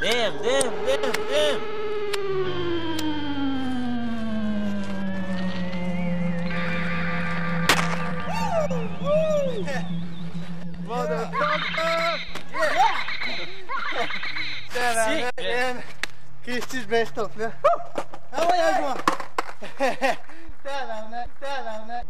Damn. Motherfucker! Yeah! Sick, man. Krisztis best of, ne? Ja, vad jag går? Ställa, ne?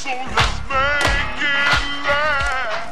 So let's make it last.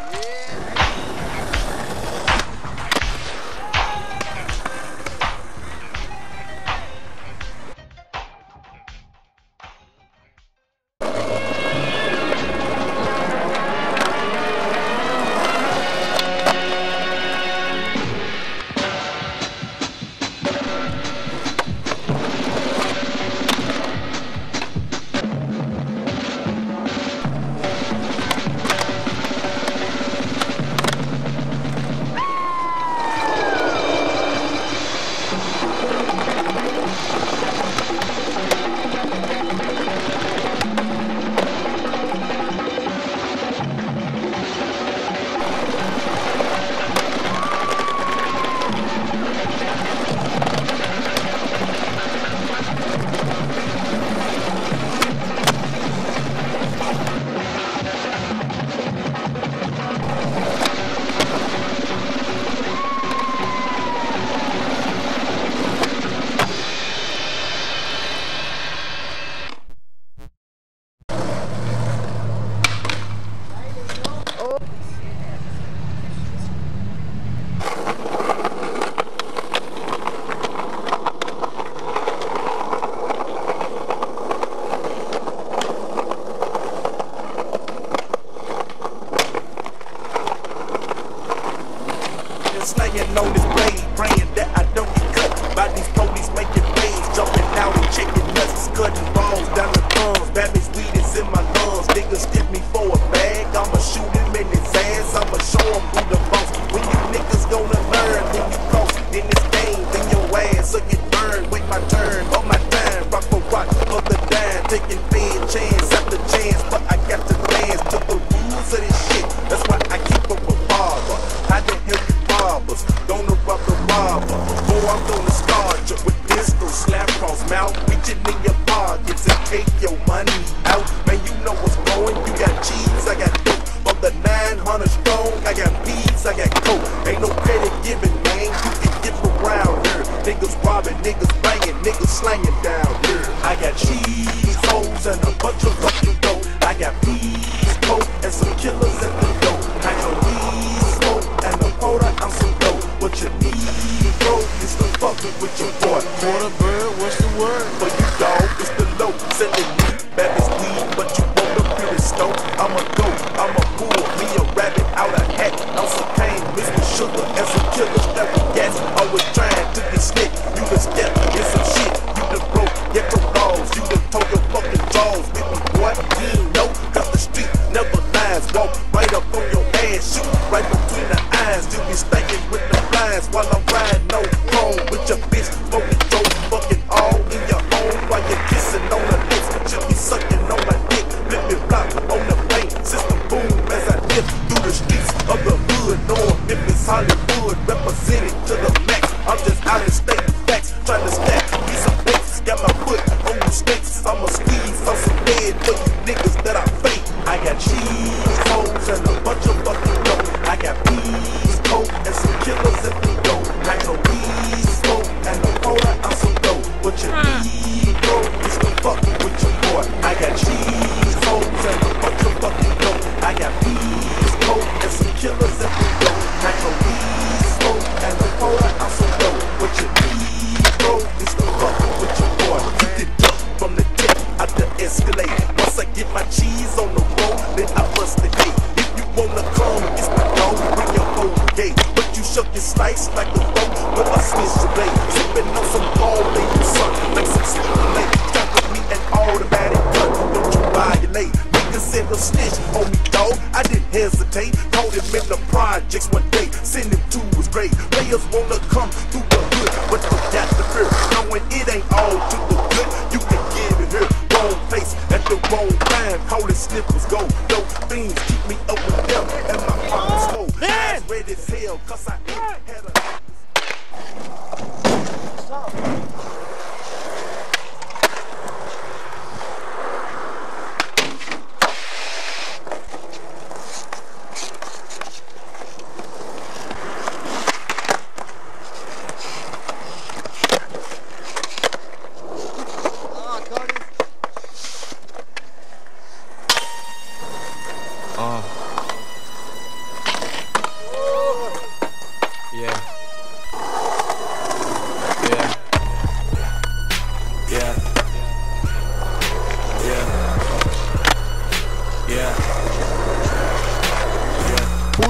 Slanging on this blade, praying that I don't get cut by these police making waves, jumping out and checking nuts, cutting balls down the thumbs. Baby's weed is in my lungs. Niggas skip me for a bag, I'ma shoot him in his ass. I'ma show him who the boss. When you niggas gonna learn, when you cross in this game, then your ass will get burned. Wait my turn, on my time, rock for rock, for the dime, taking big chance after chance, but I got to dance to the rules of this shit. That's why I keep a revolver. How the hell you robbers? Gonna rob the robber. Go out on the scarger with pistol, slap cross mouth, reaching in your pockets and take your money out. Man, you know what's going. You got cheese, I got dope. Of the 900 strong, I got peas, I got coke. Ain't no credit given, man. You can get around here. Niggas robbing, niggas banging, niggas slanging down here. I got cheese, hoes, and a bunch of fucking dope. I got peas, coke, and some killers at the door. I got weed, smoke, and a quarter ounce of dope. What you need, bro, is to fucking with your boy. Quarter bird, what's the word? For you, dog, it's the low. Selling weed, bad as weed, but you want the purest stove. I'ma go, I'ma pull me a rabbit out of hat. Ounce of cane, Mr. Sugar, and some killers that we gas. Always trying to be slick. You the step, get some shit. You the broke, get the balls. You the told your fucking jaws. With me, boy, you ain't know, cause the street never lies. Walk right up on your ass, shoot right between the eyes. You be stinking with the blinds while I'm riding no phone with your bitch. Smoking dope, fucking all in your home while you're kissing on the lips. You be sucking on my dick, flipping block on the plane. System boom as I dip through the streets of the hood. Knowing if it's Hollywood, represented to the max. I'm just out of state facts, trying to stack me some bases. Got my foot on the stakes. I'ma squeeze on some bed for you niggas that I fake. I got cheese, hoes, and a bunch of fucking dope. I got peas, coke, and some killers at the door. I got weed, smoke, and a quarter ounce of dope. What you need, bro, is to fucking with your boy. I got cheese, hoes, and a bunch of fucking dope. I got peas, coke, and some killers at the door. I got weed, smoke, and a quarter ounce of dope. What you need, bro, is to fucking with your boy. Get the duck from the tip out the Escalade. Once I get my cheese on the road, then I bust the gate. If you wanna come, it's my dog, bring your whole gate. But you shuck your slice like a boat with a switch your blade. Sipping on some ball, baby, son, like some sleep late. Stop with me and automatic gun, don't you violate. Niggas send a snitch on me, dog, I didn't hesitate. Told him in the projects one day, send him to his grave. Players wanna come through the hood, but you got the fear. Knowing it ain't all to the good, you can get it here. Wrong place at the wrong time, call it snippers go. Dope things keep me up with them, and my pockets slow. Eyes red as hell, cause I had a...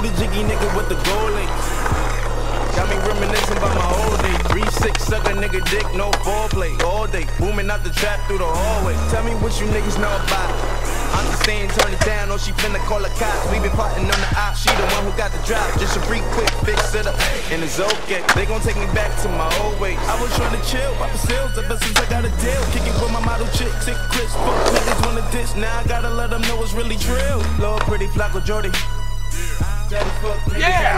the jiggy nigga with the gold links. Got me reminiscing about my old days. 3-6 suck a nigga dick, no foreplay. All day, booming out the trap through the hallway. Tell me what you niggas know about it. I'm just saying, turn it down, or she finna call the cops. We been plotting on the op, she the one who got the drop. Just a freak, quick fix it up, and it's okay. They gon' take me back to my old ways. I was trying to chill, pop the sales ever since I got a deal. Kicking with my model chick, sick clips, fuck niggas wanna diss. Now I gotta let them know it's really drill. Lord, pretty Flacco Jordy. Yeah!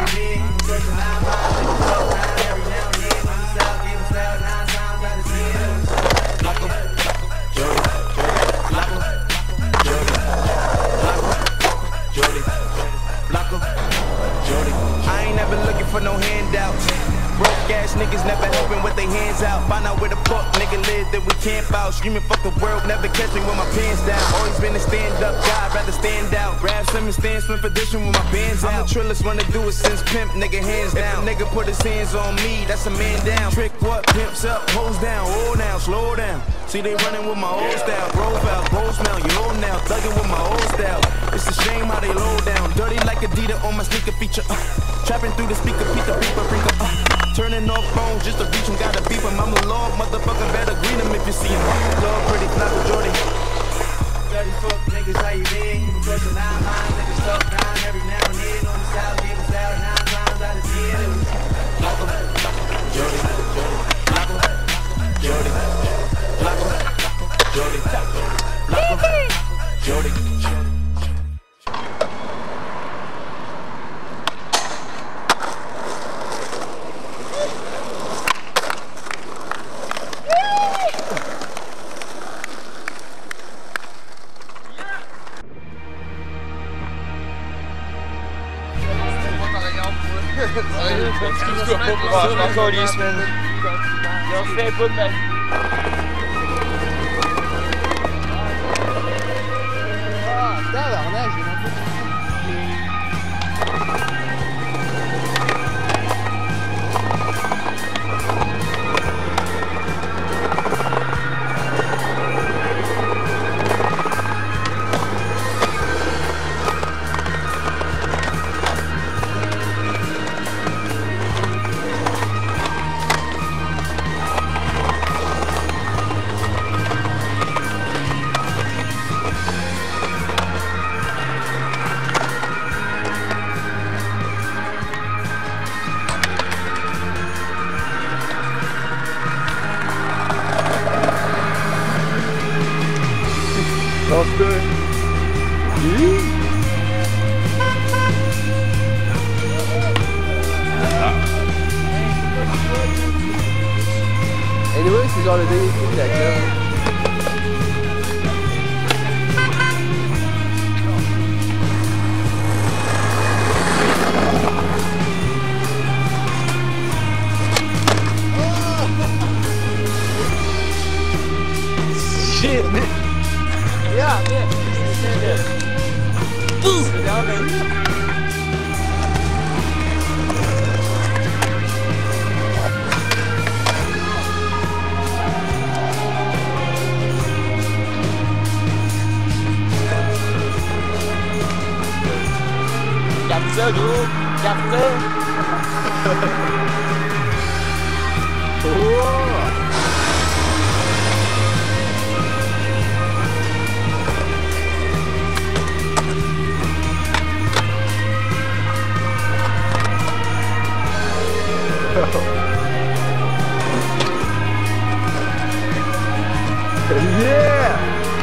I ain't never looking for no handouts. Broke ass niggas never helping with their hands out. Find out where the fuck nigga live that we camp out. Screaming fuck the world, never catch me with my pants down. Always been a stand up guy, rather stand out. Grab some and stand swim for dishing with my bands out. I'm the trillest one to do it since pimp, nigga hands down. If a nigga put his hands on me, that's a man down. Trick what? Pimps up, hoes down, roll down, slow down. See they running with my old style. Profile, bro smell, you old now. Thugging with my old style. It's a shame how they low down. Dirty like Adidas on my sneaker feature. Trapping through the speaker, Peter Beeper, bring up. Turning off phones just to reach him, gotta beep him. I'm a lord, motherfucker, better greet him if you see him. Lord, pretty Flacco Jordy. Dirty fuck niggas, how you been? You crushing 9 lines, niggas stuck down every now and then. On the south, getting south 9 times out of 10. It was Flacco, Jordy, Flacco, Jordy, Flacco, Jordy, Flacco, Jordy. Excuse-toi pas pour ça, je m'en calisse, man. J'en fais pas de ma vie. Ah, tabarnak, j'ai même pas. Anyway, c'est genre le dernier truc de la gueule. Shit, man. Yeah, man. Garde ça, gros. Garde ça. Yeah!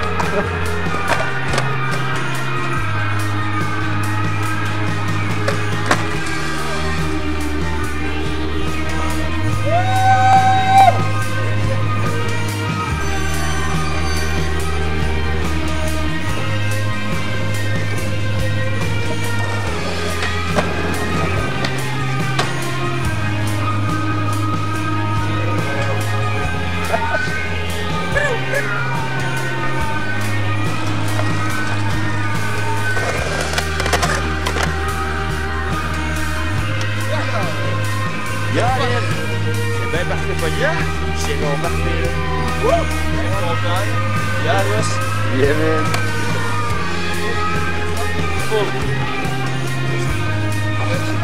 C'est bien parfait, pas hier. C'est non parfait, là. Wouh! Bien content. Yeah, Russ. Yeah, man. Full.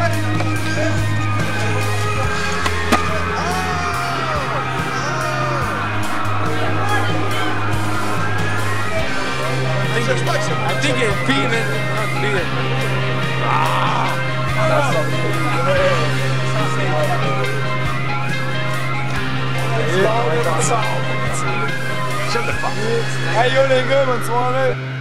I think it's beating it. That's something. Shut the fuck up. Hey, yo les gars, bonne soirée.